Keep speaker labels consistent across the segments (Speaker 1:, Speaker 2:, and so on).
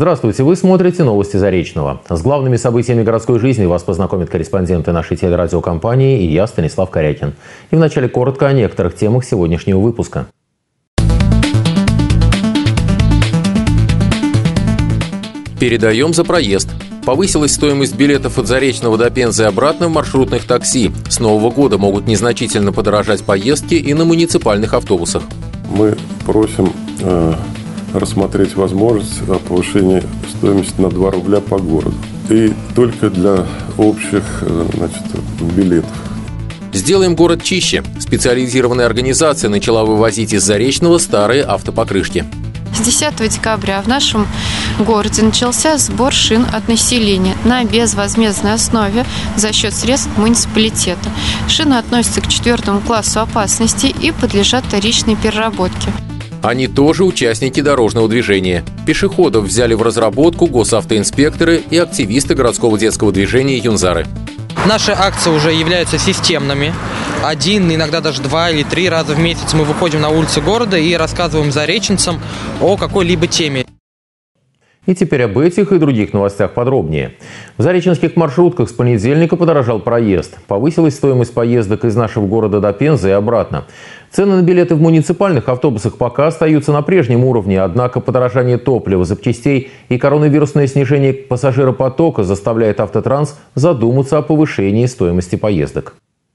Speaker 1: Здравствуйте, вы смотрите новости Заречного. С главными событиями городской жизни вас познакомят корреспонденты нашей телерадиокомпании и я, Станислав Корякин. И вначале коротко о некоторых темах сегодняшнего выпуска. Передаем за проезд. Повысилась стоимость билетов от Заречного до Пензы и обратно в маршрутных такси. С Нового года могут незначительно подорожать поездки и на муниципальных автобусах.
Speaker 2: Мы просим рассмотреть возможность повышения стоимости на 2 рубля по городу. И только для общих билетов.
Speaker 1: Сделаем город чище. Специализированная организация начала вывозить из Заречного старые автопокрышки.
Speaker 3: С 10 декабря в нашем городе начался сбор шин от населения на безвозмездной основе за счет средств муниципалитета. Шины относятся к 4 классу опасности и подлежат вторичной переработке.
Speaker 1: Они тоже участники дорожного движения. Пешеходов взяли в разработку госавтоинспекторы и активисты городского детского движения «Юнзары».
Speaker 4: Наши акции уже являются системными. 1, иногда даже 2 или 3 раза в месяц мы выходим на улицы города и рассказываем зареченцам о какой-либо теме.
Speaker 1: И теперь об этих и других новостях подробнее. В зареченских маршрутках с понедельника подорожал проезд. Повысилась стоимость поездок из нашего города до Пензы и обратно. Цены на билеты в муниципальных автобусах пока остаются на прежнем уровне, однако подорожание топлива, запчастей и коронавирусное снижение пассажиропотока заставляет Автотранс задуматься о повышении стоимости поездок.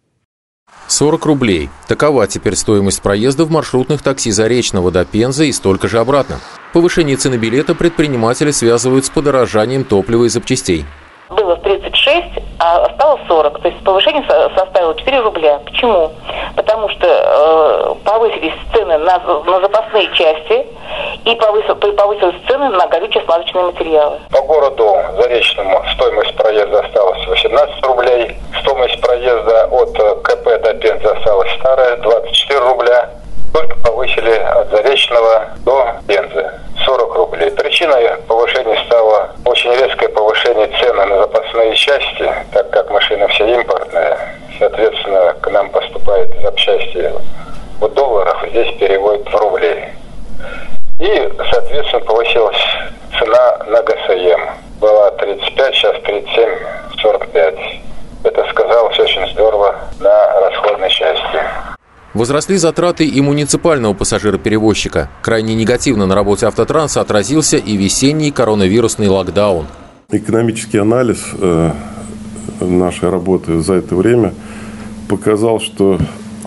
Speaker 1: 40 рублей. Такова теперь стоимость проезда в маршрутных такси Заречного до Пензы и столько же обратно. Повышение цены билета предприниматели связывают с подорожанием топлива и запчастей.
Speaker 5: Было 36, а стало 40. То есть повышение составило 4 рубля. Почему? Потому что повысились цены на запасные части и повысились цены на горюче-смазочные материалы.
Speaker 6: По городу Заречному стоимость проезда осталась 18 рублей. Стоимость проезда от КП до Пензы осталась старая, 24 рубля. Только повысили от Заречного до Пензы 40 рублей. Причиной повышения стало очень резкое повышение цены на запасные части, так как машины все импортные. Соответственно, к нам поступают запчасти в долларах, здесь переводят в рубли. И, соответственно, повысилась цена на ГСМ. Была 35, сейчас 37,45. Это сказалось очень здорово на расходной части.
Speaker 1: Возросли затраты и муниципального пассажироперевозчика. Крайне негативно на работе Автотранса отразился и весенний коронавирусный локдаун.
Speaker 2: Экономический анализ нашей работы за это время показал, что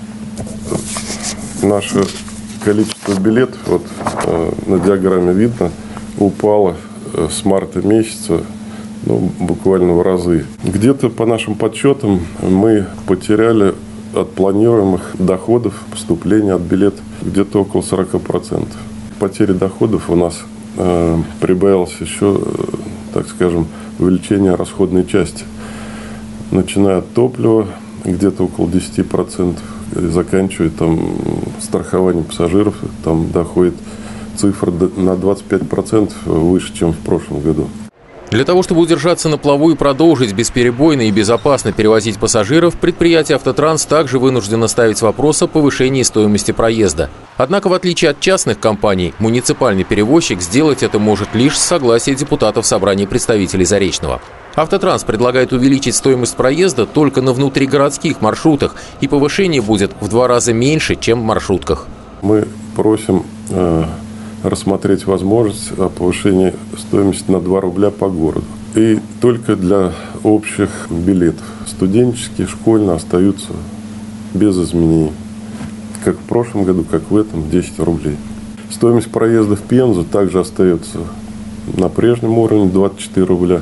Speaker 2: наше количество билетов, на диаграмме видно, упало с марта месяца буквально в разы. Где-то по нашим подсчетам мы потеряли от планируемых доходов поступления от билета где-то около 40%. Потери доходов у нас прибавилось еще, так скажем, увеличение расходной части. Начиная от топлива где-то около 10%, заканчивая страхованием пассажиров, там доходит цифра на 25% выше, чем в прошлом году.
Speaker 1: Для того, чтобы удержаться на плаву и продолжить бесперебойно и безопасно перевозить пассажиров, предприятие «Автотранс» также вынуждено ставить вопрос о повышении стоимости проезда. Однако, в отличие от частных компаний, муниципальный перевозчик сделать это может лишь с согласия депутатов Собрания представителей Заречного. «Автотранс» предлагает увеличить стоимость проезда только на внутригородских маршрутах, и повышение будет в 2 раза меньше, чем в маршрутках.
Speaker 2: Мы просим рассмотреть возможность повышения стоимости на 2 рубля по городу. И только для общих билетов. Студенческие, школьные остаются без изменений. Как в прошлом году, как в этом, 10 рублей. Стоимость проезда в Пензу также остается на прежнем уровне, 24 рубля.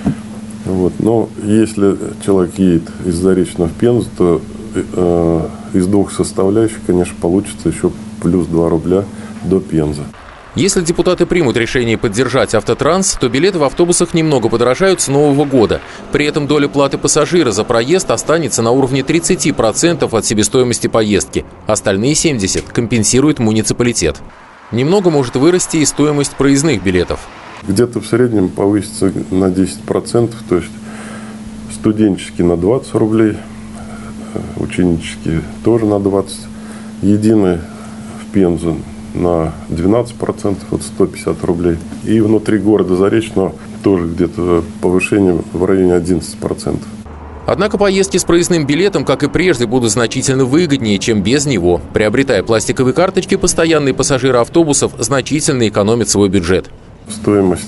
Speaker 2: Но если человек едет из Заречного в Пензу, то из 2 составляющих, конечно, получится еще плюс 2 рубля до Пензы.
Speaker 1: Если депутаты примут решение поддержать Автотранс, то билеты в автобусах немного подорожают с Нового года. При этом доля платы пассажира за проезд останется на уровне 30% от себестоимости поездки. Остальные 70% компенсирует муниципалитет. Немного может вырасти и стоимость проездных билетов.
Speaker 2: Где-то в среднем повысится на 10%, то есть студенческие на 20 рублей, ученические тоже на 20, единые в Пензу на 12%, вот 150 рублей. И внутри города Заречного тоже где-то повышение в районе 11%.
Speaker 1: Однако поездки с проездным билетом, как и прежде, будут значительно выгоднее, чем без него. Приобретая пластиковые карточки, постоянные пассажиры автобусов значительно экономят свой бюджет.
Speaker 2: Стоимость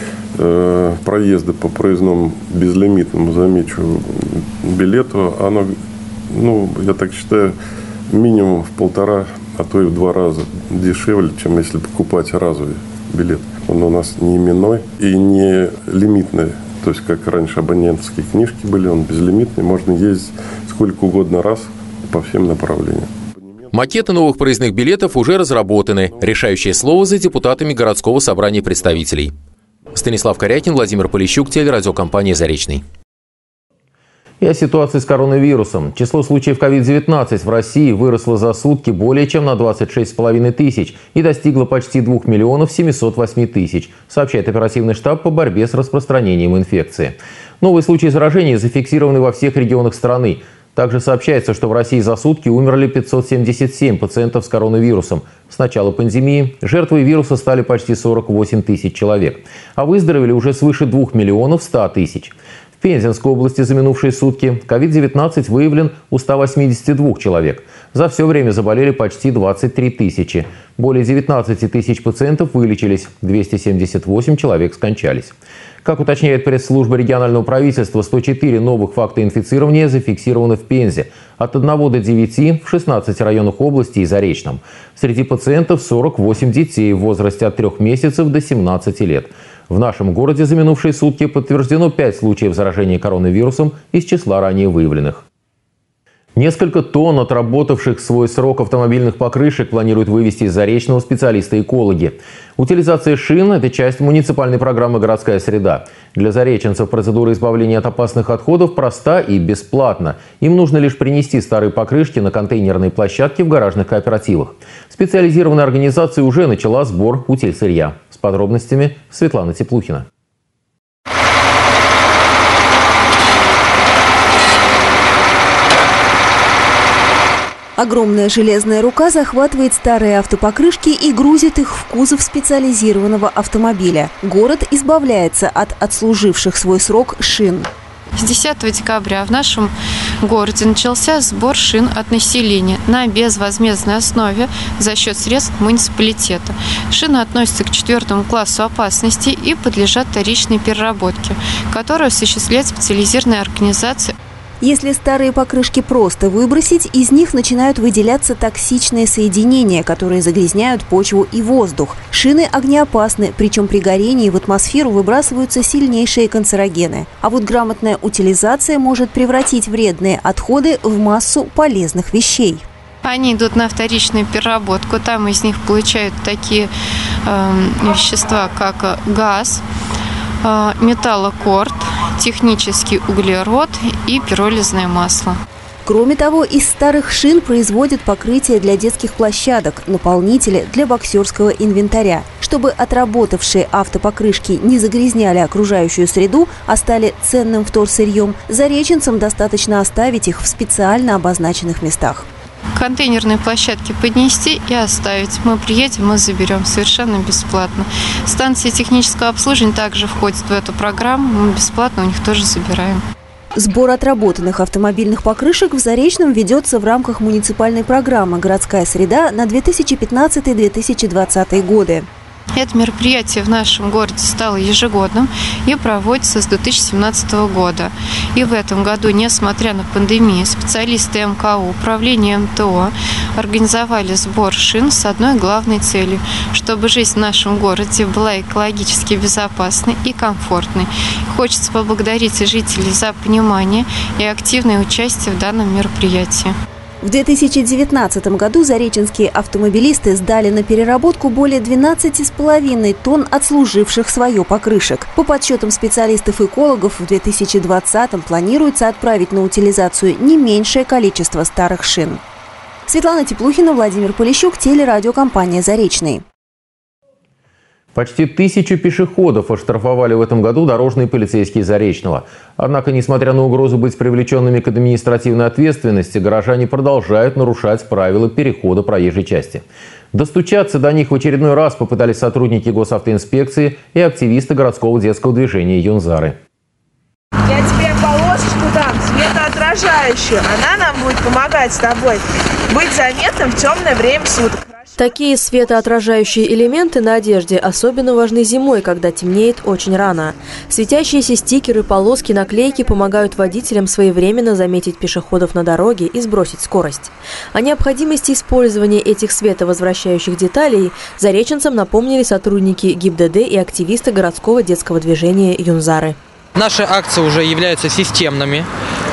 Speaker 2: проезда по проездному безлимитному, замечу, билету, она, я так считаю, минимум в 1,5, а то и в 2 раза дешевле, чем если покупать разовый билет. Он у нас не именной и не лимитный. То есть, как раньше абонентские книжки были, он безлимитный, можно ездить сколько угодно раз по всем направлениям.
Speaker 1: Макеты новых проездных билетов уже разработаны. Решающее слово за депутатами городского собрания представителей. Станислав Корякин, Владимир Полищук, телерадиокомпания «Заречный». И о ситуации с коронавирусом. Число случаев COVID-19 в России выросло за сутки более чем на 26,5 тысяч и достигло почти 2 миллионов 708 тысяч, сообщает оперативный штаб по борьбе с распространением инфекции. Новые случаи заражения зафиксированы во всех регионах страны. Также сообщается, что в России за сутки умерли 577 пациентов с коронавирусом. С начала пандемии жертвой вируса стали почти 48 тысяч человек, а выздоровели уже свыше 2 миллионов 100 тысяч. В Пензенской области за минувшие сутки COVID-19 выявлен у 182 человек. За все время заболели почти 23 тысячи. Более 19 тысяч пациентов вылечились, 278 человек скончались. Как уточняет пресс-служба регионального правительства, 104 новых факта инфицирования зафиксированы в Пензе. От 1 до 9 в 16 районах области и Заречном. Среди пациентов 48 детей в возрасте от 3 месяцев до 17 лет. В нашем городе за минувшие сутки подтверждено 5 случаев заражения коронавирусом из числа ранее выявленных. Несколько тонн отработавших свой срок автомобильных покрышек планируют вывести из Заречного специалисты-экологи. Утилизация шин – это часть муниципальной программы «Городская среда». Для зареченцев процедура избавления от опасных отходов проста и бесплатна. Им нужно лишь принести старые покрышки на контейнерные площадки в гаражных кооперативах. Специализированная организация уже начала сбор утильсырья. С подробностями Светлана Теплухина.
Speaker 7: Огромная железная рука захватывает старые автопокрышки и грузит их в кузов специализированного автомобиля. Город избавляется от отслуживших свой срок шин.
Speaker 3: С 10 декабря в нашем городе начался сбор шин от населения на безвозмездной основе за счет средств муниципалитета. Шины относятся к 4 классу опасности и подлежат вторичной переработке, которую осуществляет специализированная организация.
Speaker 7: Если старые покрышки просто выбросить, из них начинают выделяться токсичные соединения, которые загрязняют почву и воздух. Шины огнеопасны, причем при горении в атмосферу выбрасываются сильнейшие канцерогены. А вот грамотная утилизация может превратить вредные отходы в массу полезных вещей.
Speaker 3: Они идут на вторичную переработку. Там из них получают такие вещества, как газ, металлокорд, технический углерод и пиролизное масло.
Speaker 7: Кроме того, из старых шин производят покрытие для детских площадок, наполнители для боксерского инвентаря. Чтобы отработавшие автопокрышки не загрязняли окружающую среду, а стали ценным вторсырьем, зареченцам достаточно оставить их в специально обозначенных местах.
Speaker 3: Контейнерные площадки поднести и оставить. Мы приедем, мы заберем совершенно бесплатно. Станции технического обслуживания также входят в эту программу. Мы бесплатно у них тоже забираем.
Speaker 7: Сбор отработанных автомобильных покрышек в Заречном ведется в рамках муниципальной программы «Городская среда» на 2015-2020 годы.
Speaker 3: Это мероприятие в нашем городе стало ежегодным и проводится с 2017 года. И в этом году, несмотря на пандемию, специалисты МКУ, управления МТО организовали сбор шин с одной главной целью, чтобы жизнь в нашем городе была экологически безопасной и комфортной. Хочется поблагодарить жителей за понимание и активное участие в данном мероприятии.
Speaker 7: В 2019 году зареченские автомобилисты сдали на переработку более 12,5 тонн отслуживших свое покрышек. По подсчетам специалистов-экологов, в 2020 планируется отправить на утилизацию не меньшее количество старых шин. Светлана Теплухина, Владимир Полищук, телерадиокомпания «Заречный».
Speaker 1: Почти 1000 пешеходов оштрафовали в этом году дорожные полицейские Заречного. Однако, несмотря на угрозу быть привлеченными к административной ответственности, горожане продолжают нарушать правила перехода проезжей части. Достучаться до них в очередной раз попытались сотрудники госавтоинспекции и активисты городского детского движения «Юнзары».
Speaker 8: Я тебе полосочку дам, светоотражающую. Она нам будет помогать с тобой быть заметным в темное время суток.
Speaker 9: Такие светоотражающие элементы на одежде особенно важны зимой, когда темнеет очень рано. Светящиеся стикеры, полоски, наклейки помогают водителям своевременно заметить пешеходов на дороге и сбросить скорость. О необходимости использования этих световозвращающих деталей зареченцам напомнили сотрудники ГИБДД и активисты городского детского движения «Юнзары».
Speaker 4: Наши акции уже являются системными.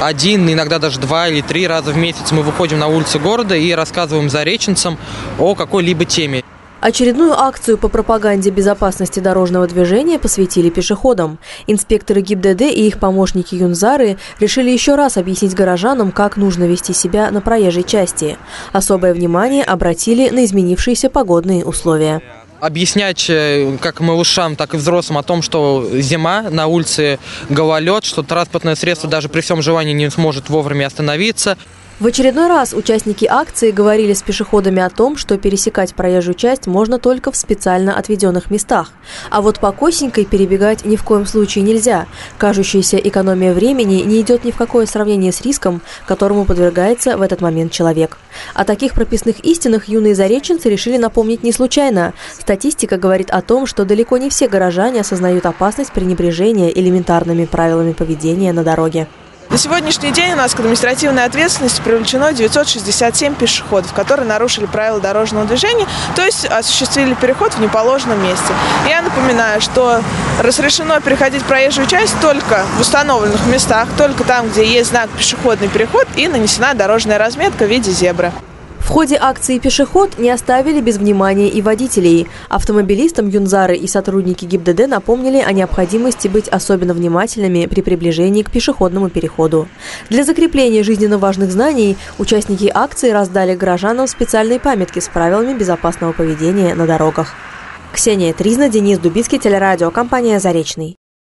Speaker 4: 1, иногда даже 2 или 3 раза в месяц мы выходим на улицы города и рассказываем зареченцам о какой-либо теме.
Speaker 9: Очередную акцию по пропаганде безопасности дорожного движения посвятили пешеходам. Инспекторы ГИБДД и их помощники Юнзары решили еще раз объяснить горожанам, как нужно вести себя на проезжей части. Особое внимание обратили на изменившиеся погодные условия.
Speaker 4: Объяснять как малышам, так и взрослым о том, что зима, на улице гололед, что транспортное средство даже при всем желании не сможет вовремя остановиться.
Speaker 9: В очередной раз участники акции говорили с пешеходами о том, что пересекать проезжую часть можно только в специально отведенных местах. А вот по косенькой перебегать ни в коем случае нельзя. Кажущаяся экономия времени не идет ни в какое сравнение с риском, которому подвергается в этот момент человек. О таких прописных истинах юные зареченцы решили напомнить не случайно. Статистика говорит о том, что далеко не все горожане осознают опасность пренебрежения элементарными правилами поведения на дороге.
Speaker 8: На сегодняшний день у нас к административной ответственности привлечено 967 пешеходов, которые нарушили правила дорожного движения, то есть осуществили переход в неположенном месте. Я напоминаю, что разрешено переходить проезжую часть только в установленных местах, только там, где есть знак «Пешеходный переход» и нанесена дорожная разметка в виде зебры.
Speaker 9: В ходе акции «Пешеход» не оставили без внимания и водителей. Автомобилистам Юнзары и сотрудники ГИБДД напомнили о необходимости быть особенно внимательными при приближении к пешеходному переходу. Для закрепления жизненно важных знаний участники акции раздали горожанам специальные памятки с правилами безопасного поведения на дорогах. Ксения Тризна, Денис Дубицкий, телерадио, компания «Заречный».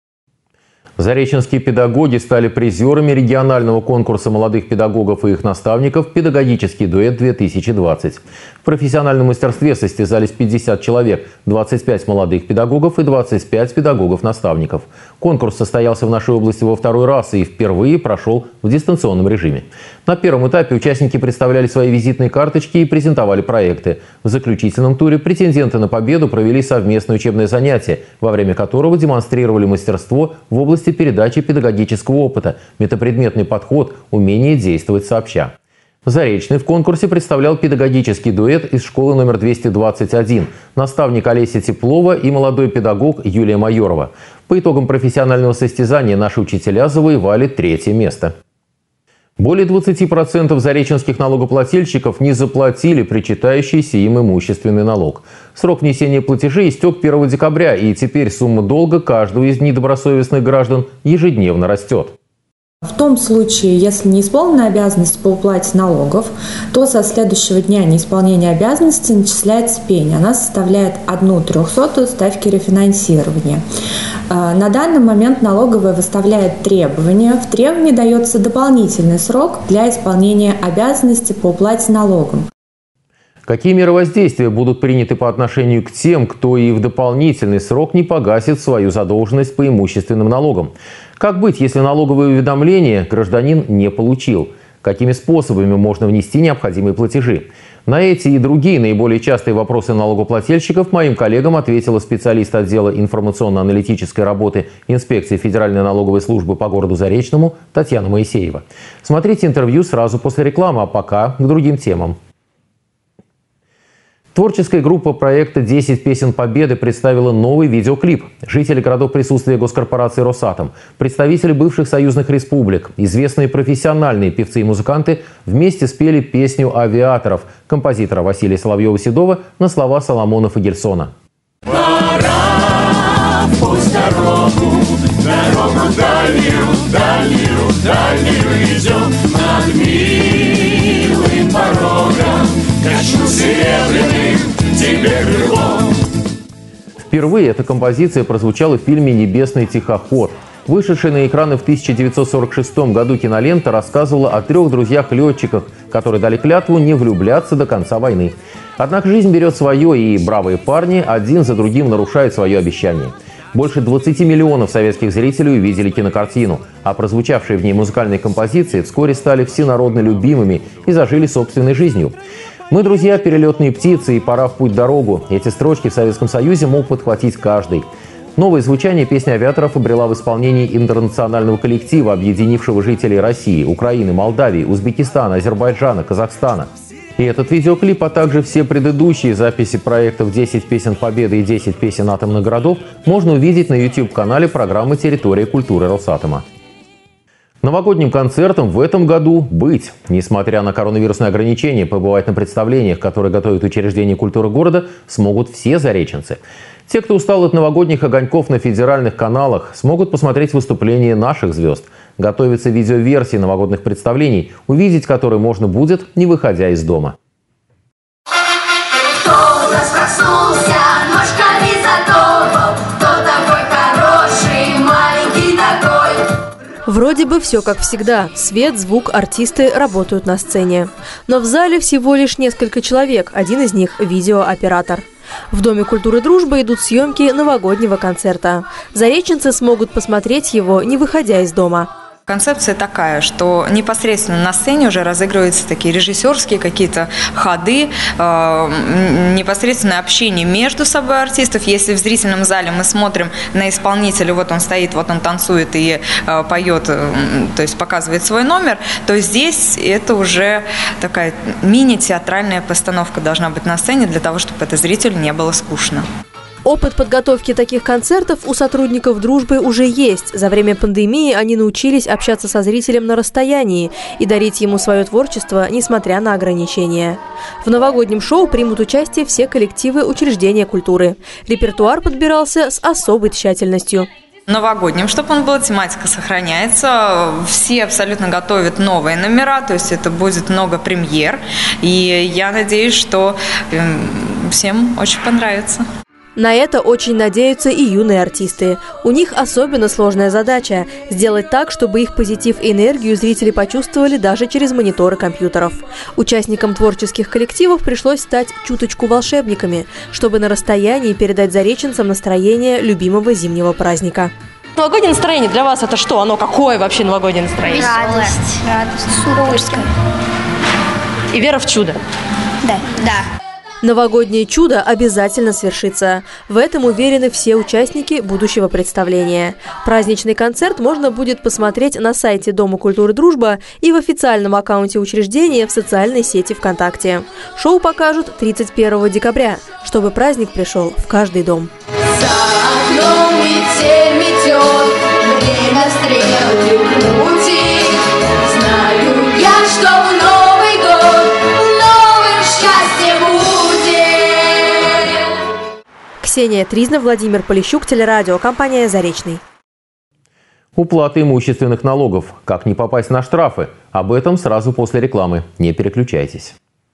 Speaker 1: Зареченские педагоги стали призерами регионального конкурса молодых педагогов и их наставников «Педагогический дуэт-2020». В профессиональном мастерстве состязались 50 человек, 25 молодых педагогов и 25 педагогов-наставников. Конкурс состоялся в нашей области во второй раз и впервые прошел в дистанционном режиме. На первом этапе участники представляли свои визитные карточки и презентовали проекты. В заключительном туре претенденты на победу провели совместное учебное занятие, во время которого демонстрировали мастерство в области передачи педагогического опыта, метапредметный подход, умение действовать сообща. Заречный в конкурсе представлял педагогический дуэт из школы номер 221, наставник Олеся Теплова и молодой педагог Юлия Майорова. По итогам профессионального состязания наши учителя завоевали 3-е место. Более 20% зареченских налогоплательщиков не заплатили причитающийся им имущественный налог. Срок внесения платежей истек 1 декабря, и теперь сумма долга каждого из недобросовестных граждан ежедневно растет.
Speaker 10: В том случае, если не исполнена обязанность по уплате налогов, то со следующего дня неисполнения обязанности начисляется пень. Она составляет 1/300 ставки рефинансирования. На данный момент налоговая выставляет требования. В требовании дается дополнительный срок для исполнения обязанности по уплате налогов.
Speaker 1: Какие меры воздействия будут приняты по отношению к тем, кто и в дополнительный срок не погасит свою задолженность по имущественным налогам? Как быть, если налоговое уведомление гражданин не получил? Какими способами можно внести необходимые платежи? На эти и другие наиболее частые вопросы налогоплательщиков моим коллегам ответила специалист отдела информационно-аналитической работы инспекции Федеральной налоговой службы по городу Заречному Татьяна Моисеева. Смотрите интервью сразу после рекламы, а пока к другим темам. Творческая группа проекта «10 песен Победы» представила новый видеоклип. Жители городов присутствия госкорпорации «Росатом», представители бывших союзных республик, известные профессиональные певцы и музыканты вместе спели песню «Авиаторов» композитора Василия Соловьева-Седова на слова Соломона Фагельсона.
Speaker 11: Пора в путь дорогу дальнюю, дальнюю, дальнюю идем над милым порогом. Качну серебряным тебе крылом.
Speaker 1: Впервые эта композиция прозвучала в фильме «Небесный тихоход». Вышедшая на экраны в 1946 году кинолента рассказывала о 3 друзьях-летчиках, которые дали клятву не влюбляться до конца войны. Однако жизнь берет свое, и бравые парни один за другим нарушают свое обещание. Больше 20 миллионов советских зрителей увидели кинокартину, а прозвучавшие в ней музыкальные композиции вскоре стали всенародно любимыми и зажили собственной жизнью. «Мы, друзья, перелетные птицы, и пора в путь-дорогу». Эти строчки в Советском Союзе мог подхватить каждый. Новое звучание песни «Авиаторов» обрела в исполнении интернационального коллектива, объединившего жителей России, Украины, Молдавии, Узбекистана, Азербайджана, Казахстана. И этот видеоклип, а также все предыдущие записи проектов «10 песен Победы» и «10 песен атомных городов» можно увидеть на YouTube-канале программы «Территория культуры Росатома». Новогодним концертом в этом году быть. Несмотря на коронавирусные ограничения, побывать на представлениях, которые готовят учреждения культуры города, смогут все зареченцы. Те, кто устал от новогодних огоньков на федеральных каналах, смогут посмотреть выступления наших звезд. Готовятся видеоверсии новогодних представлений, увидеть которые можно будет, не выходя из дома.
Speaker 9: Вроде бы все как всегда. Свет, звук, артисты работают на сцене. Но в зале всего лишь несколько человек, один из них – видеооператор. В Доме культуры «Дружба» идут съемки новогоднего концерта. Зареченцы смогут посмотреть его, не выходя из дома.
Speaker 12: Концепция такая, что непосредственно на сцене уже разыгрываются такие режиссерские какие-то ходы, непосредственное общение между собой артистов. Если в зрительном зале мы смотрим на исполнителя, вот он стоит, вот он танцует и поет, то есть показывает свой номер, то здесь это уже такая мини-театральная постановка должна быть на сцене для того, чтобы это зрителю не было скучно.
Speaker 9: Опыт подготовки таких концертов у сотрудников «Дружбы» уже есть. За время пандемии они научились общаться со зрителем на расстоянии и дарить ему свое творчество, несмотря на ограничения. В новогоднем шоу примут участие все коллективы учреждения культуры. Репертуар подбирался с особой тщательностью.
Speaker 12: Новогодним, чтобы он был, тематика сохраняется, все абсолютно готовят новые номера, то есть это будет много премьер, и я надеюсь, что всем очень понравится.
Speaker 9: На это очень надеются и юные артисты. У них особенно сложная задача – сделать так, чтобы их позитив и энергию зрители почувствовали даже через мониторы компьютеров. Участникам творческих коллективов пришлось стать чуточку волшебниками, чтобы на расстоянии передать зареченцам настроение любимого зимнего праздника.
Speaker 13: Новогоднее настроение для вас – это что? Оно какое вообще новогоднее настроение?
Speaker 14: Радость, суперская.
Speaker 13: И вера в чудо?
Speaker 14: Да.
Speaker 9: Новогоднее чудо обязательно свершится. В этом уверены все участники будущего представления. Праздничный концерт можно будет посмотреть на сайте Дома культуры «Дружба» и в официальном аккаунте учреждения в социальной сети ВКонтакте. Шоу покажут 31 декабря, чтобы праздник пришел в каждый дом.
Speaker 11: За окном метель метет, время стрелки крутит. Знаю я, что в Новый год новым счастье будет.
Speaker 9: Ксения Тризна, Владимир Полищук, телерадио, компания «Заречный».
Speaker 1: Уплата имущественных налогов. Как не попасть на штрафы? Об этом сразу после рекламы. Не переключайтесь.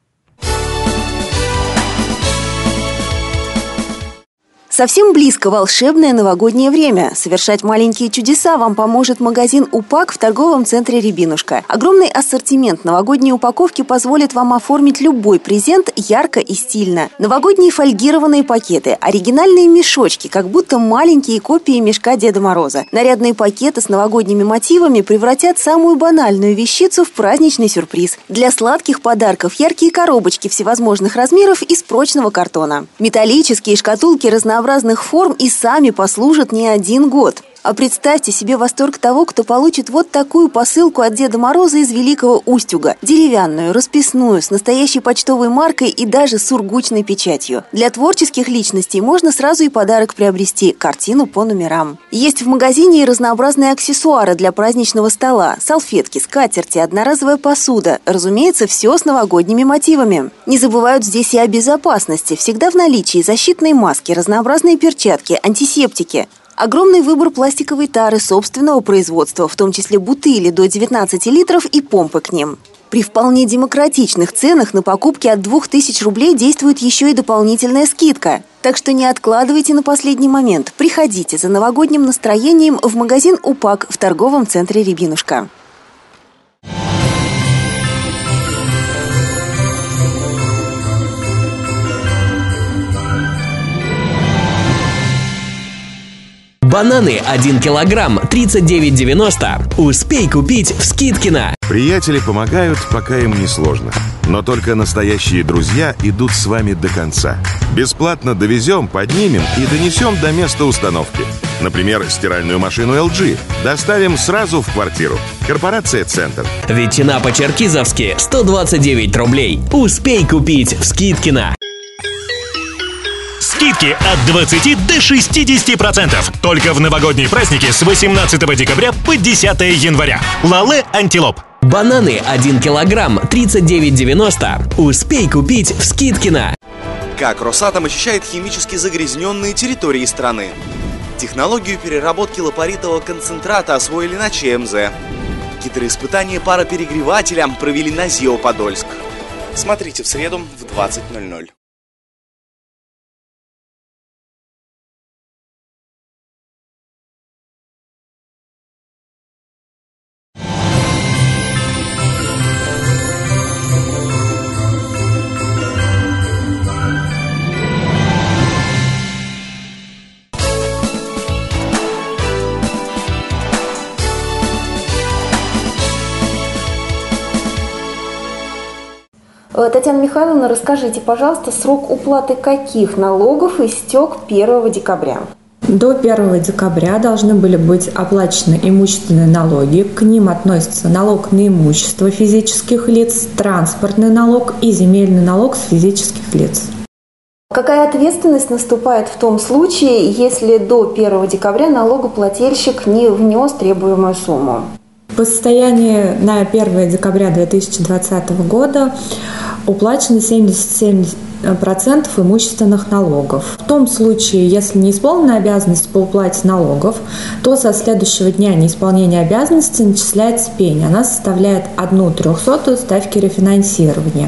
Speaker 7: Совсем близко волшебное новогоднее время. Совершать маленькие чудеса вам поможет магазин «УПАК» в торговом центре «Рябинушка». Огромный ассортимент новогодней упаковки позволит вам оформить любой презент ярко и стильно. Новогодние фольгированные пакеты, оригинальные мешочки, как будто маленькие копии мешка Деда Мороза. Нарядные пакеты с новогодними мотивами превратят самую банальную вещицу в праздничный сюрприз. Для сладких подарков яркие коробочки всевозможных размеров из прочного картона. Металлические шкатулки разнообразных форм и сами послужат не один год. А представьте себе восторг того, кто получит вот такую посылку от Деда Мороза из Великого Устюга. Деревянную, расписную, с настоящей почтовой маркой и даже сургучной печатью. Для творческих личностей можно сразу и подарок приобрести – картину по номерам. Есть в магазине и разнообразные аксессуары для праздничного стола. Салфетки, скатерти, одноразовая посуда. Разумеется, все с новогодними мотивами. Не забывают здесь и о безопасности. Всегда в наличии защитные маски, разнообразные перчатки, антисептики. Огромный выбор пластиковой тары собственного производства, в том числе бутыли до 19 литров и помпы к ним. При вполне демократичных ценах на покупки от 2000 рублей действует еще и дополнительная скидка. Так что не откладывайте на последний момент. Приходите за новогодним настроением в магазин «УПАК» в торговом центре «Рябинушка».
Speaker 15: Бананы 1 килограмм 39,90. Успей купить в Скидкино.
Speaker 16: Приятели помогают, пока им не сложно. Но только настоящие друзья идут с вами до конца. Бесплатно довезем, поднимем и донесем до места установки. Например, стиральную машину LG доставим сразу в квартиру. Корпорация «Центр».
Speaker 15: Ветчина по-черкизовски 129 рублей. Успей купить в Скидкино.
Speaker 17: Скидки от 20 до 60%. Только в новогодние праздники с 18 декабря по 10 января. Лале Антилоп.
Speaker 15: Бананы 1 килограмм 39,90. Успей купить в Скидкино.
Speaker 18: Как Росатом очищает химически загрязненные территории страны? Технологию переработки лапаритового концентрата освоили на ЧМЗ. Гидроиспытания пароперегревателя провели на ЗИО Подольск. Смотрите в среду в 20:00.
Speaker 7: Татьяна Михайловна, расскажите, пожалуйста, срок уплаты каких налогов истек 1 декабря?
Speaker 10: До 1 декабря должны были быть оплачены имущественные налоги. К ним относятся налог на имущество физических лиц, транспортный налог и земельный налог с физических лиц.
Speaker 7: Какая ответственность наступает в том случае, если до 1 декабря налогоплательщик не внес требуемую сумму?
Speaker 10: По состоянию на 1 декабря 2020 года уплачено 77% имущественных налогов. В том случае, если не исполнена обязанность по уплате налогов, то со следующего дня неисполнения обязанности начисляется пень. Она составляет 1/300 ставки рефинансирования.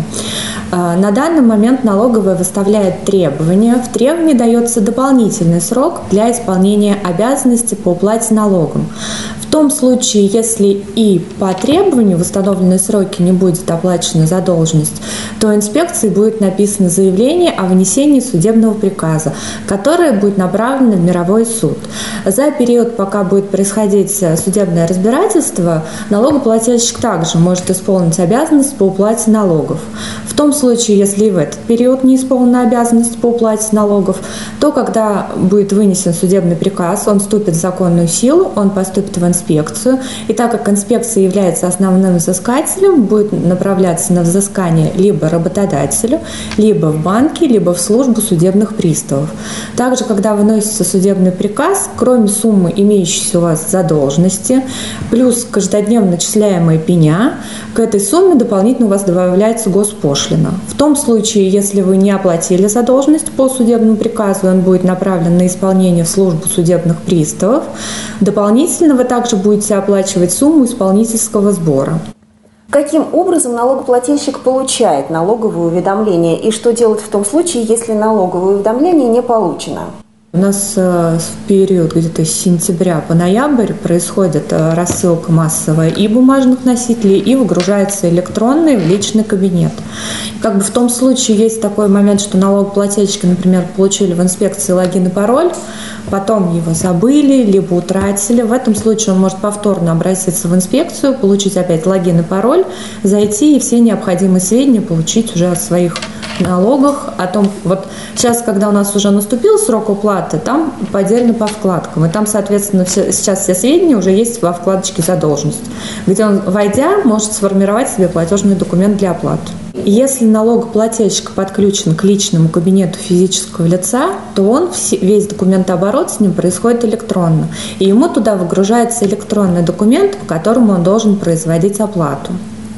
Speaker 10: На данный момент налоговая выставляет требования. В требовании дается дополнительный срок для исполнения обязанности по уплате налогов. В том случае, если и по требованию в установленные сроки не будет оплачена задолженность, то инспекции будет написано заявление о вынесении судебного приказа, которое будет направлено в мировой суд. За период, пока будет происходить судебное разбирательство, налогоплательщик также может исполнить обязанность по уплате налогов. В том случае, если и в этот период не исполнена обязанность по уплате налогов, то когда будет вынесен судебный приказ, он вступит в законную силу, он поступит в инспекцию. И так как инспекция является основным взыскателем, будет направляться на взыскание либо работодателю, либо в банке, либо в службу судебных приставов. Также, когда выносится судебный приказ, кроме суммы имеющейся у вас задолженности, плюс каждодневно начисляемая пеня, к этой сумме дополнительно у вас добавляется госпошлина. В том случае, если вы не оплатили задолженность по судебному приказу, он будет направлен на исполнение в службу судебных приставов. Дополнительно вы также будете оплачивать сумму исполнительского сбора.
Speaker 7: Каким образом налогоплательщик получает налоговое уведомление и что делать в том случае, если налоговое уведомление не получено?
Speaker 10: У нас в период где-то с сентября по ноябрь происходит рассылка массовая и бумажных носителей, и выгружается электронный в личный кабинет. Как бы в том случае есть такой момент, что налогоплательщики, например, получили в инспекции логин и пароль, потом его забыли, либо утратили. В этом случае он может повторно обратиться в инспекцию, получить опять логин и пароль, зайти и все необходимые сведения получить уже о своих налогах, о том, вот сейчас, когда у нас уже наступил срок уплаты, там поделено по вкладкам, и там, соответственно, сейчас все сведения уже есть во вкладочке «Задолженность», где он, войдя, может сформировать себе платежный документ для оплаты. Если налогоплательщик подключен к личному кабинету физического лица, то он весь документооборот с ним происходит электронно, и ему туда выгружается электронный документ, по которому он должен производить оплату.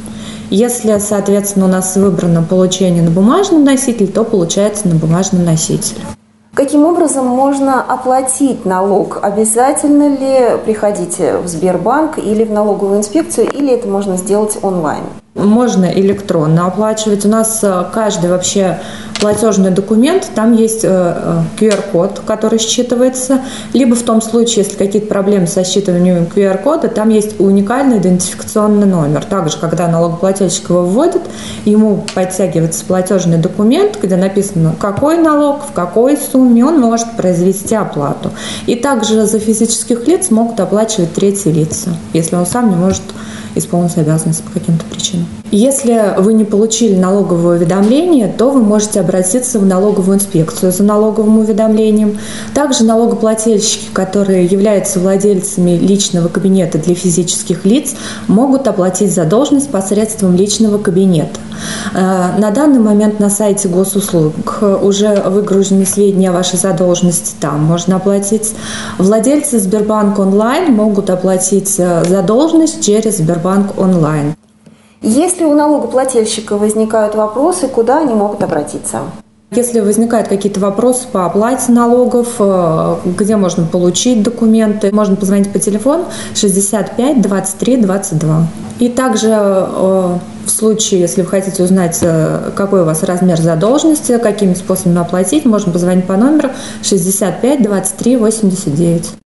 Speaker 10: Если, соответственно, у нас выбрано получение на бумажном носителе, то получается на бумажном носителе.
Speaker 7: Каким образом можно оплатить налог? Обязательно ли приходить в Сбербанк или в налоговую инспекцию, или это можно сделать онлайн?
Speaker 10: Можно электронно оплачивать. У нас каждый вообще платежный документ, там есть QR-код, который считывается. Либо в том случае, если какие-то проблемы со считыванием QR-кода, там есть уникальный идентификационный номер. Также, когда налогоплательщик его вводит, ему подтягивается платежный документ, где написано, какой налог, в какой сумме, он может произвести оплату. И также за физических лиц могут оплачивать третьи лица, если он сам не может исполнить обязанности по каким-то причинам. Если вы не получили налоговое уведомление, то вы можете обратиться в налоговую инспекцию за налоговым уведомлением. Также налогоплательщики, которые являются владельцами личного кабинета для физических лиц, могут оплатить задолженность посредством личного кабинета. На данный момент на сайте госуслуг уже выгружены сведения о вашей задолженности, там можно оплатить. Владельцы Сбербанк онлайн могут оплатить задолженность через Сбербанк онлайн.
Speaker 7: Если у налогоплательщика возникают вопросы, куда они могут обратиться?
Speaker 10: Если возникают какие-то вопросы по оплате налогов, где можно получить документы, можно позвонить по телефону 65 23 22. И также в случае, если вы хотите узнать, какой у вас размер задолженности, какими способами оплатить, можно позвонить по номеру 65 23 89.